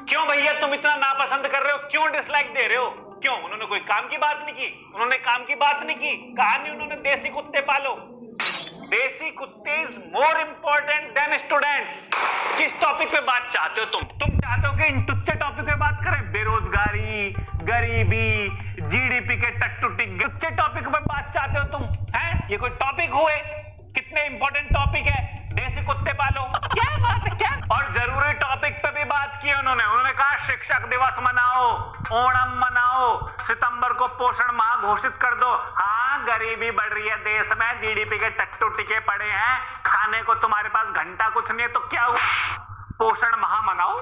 क्यों भैया तुम इतना नापसंद कर रहे हो? क्यों डिसलाइक दे रहे हो? क्यों? उन्होंने कोई काम की बात नहीं की? उन्होंने काम की बात नहीं की? कहा नहीं उन्होंने देसी कुत्ते पालो? देसी कुत्ते is more important than students. किस टॉपिक पे बात चाहते हो तुम चाहते हो कि इन टुच्चे टॉपिक पे बात करें? बेरोजगारी, गरीबी, जीडीपी के टट्टू टॉपिक पे बात चाहते हो तुम? हैं? ये कोई टॉपिक हुए? कितने इंपॉर्टेंट टॉपिक है। देसी कुत्ते पालो, क्या बात है? क्या? और जरूरी टॉपिक पे भी बात की उन्होंने कहा शिक्षक दिवस मनाओ, ओणम मनाओ, सितंबर को पोषण माह घोषित कर दो। हाँ, गरीबी बढ़ रही है देश में, जीडीपी के टट्टू टिके पड़े हैं, खाने को तुम्हारे पास घंटा कुछ नहीं है तो क्या हुआ? पोषण माह मनाओ।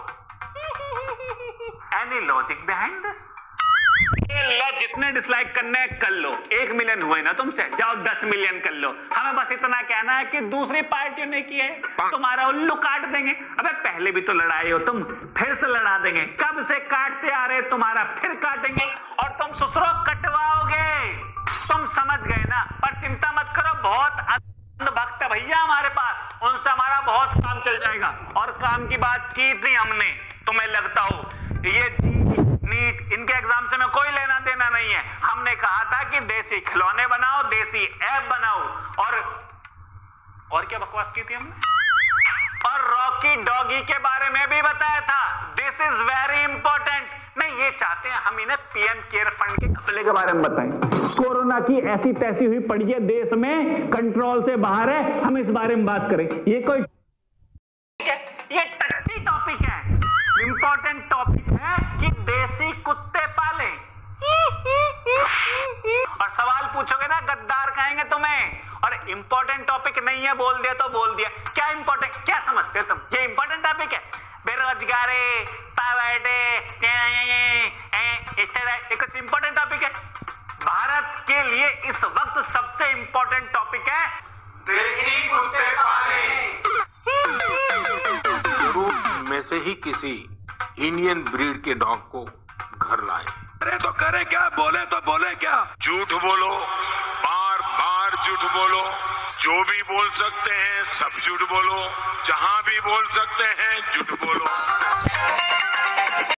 Any logic behind this? जितने डिसलाइक करने कर लो। 1 मिलियन हुए ना तुमसे, जाओ 10 मिलियन कर लो। हमें बस इतना कहना है कि दूसरी पार्टियों ने किया है, तुम्हारा उल्लू काट देंगे। अबे पहले भी तो लड़ाई हो तुम, फिर से लड़ा देंगे। कब से काटते आ रहे, तुम्हारा फिर काटेंगे और तुम ससुरो कटवाओगे। तुम समझ गए ना? पर चिंता मत करो, बहुत भक्त है भैया हमारे पास, उनसे हमारा बहुत काम चल जाएगा। और काम की बात की थी हमने, तुम्हें लगता हो ये नीट इनके एग्जाम से में कोई लेना देना नहीं है। हमने कहा था कि देसी खिलौने बनाओ, देसी ऐप बनाओ, और क्या बकवास की थी हमने? और रॉकी डॉगी के बारे में भी बताया था। This is very important. नहीं, ये चाहते हैं हम इन्हें पीएम केयर फंड के घपले के बारे में बताएं। कोरोना की ऐसी तैसी हुई पड़ी है देश में, कंट्रोल से बाहर है, हम इस बारे में बात करें। ये कोई ये टट्टी टॉपिक है? इंपॉर्टेंट टॉपिक है कि देसी कुत्ते पालें। और सवाल पूछोगे ना, गद्दार कहेंगे तुम्हें। और इंपॉर्टेंट टॉपिक नहीं है, बोल दिया तो बोल दिया। क्या इंपॉर्टेंट, क्या समझते हो तुम? ये इंपॉर्टेंट टॉपिक है? बेरोजगारी, कुछ इंपॉर्टेंट टॉपिक है? भारत के लिए इस वक्त सबसे इंपॉर्टेंट टॉपिक है देसी कुत्ते पालें। में से ही किसी इंडियन ब्रीड के डॉग को घर लाए। अरे तो करे क्या, बोले तो बोले क्या? झूठ बोलो, बार बार झूठ बोलो, जो भी बोल सकते हैं सब झूठ बोलो, जहां भी बोल सकते हैं झूठ बोलो।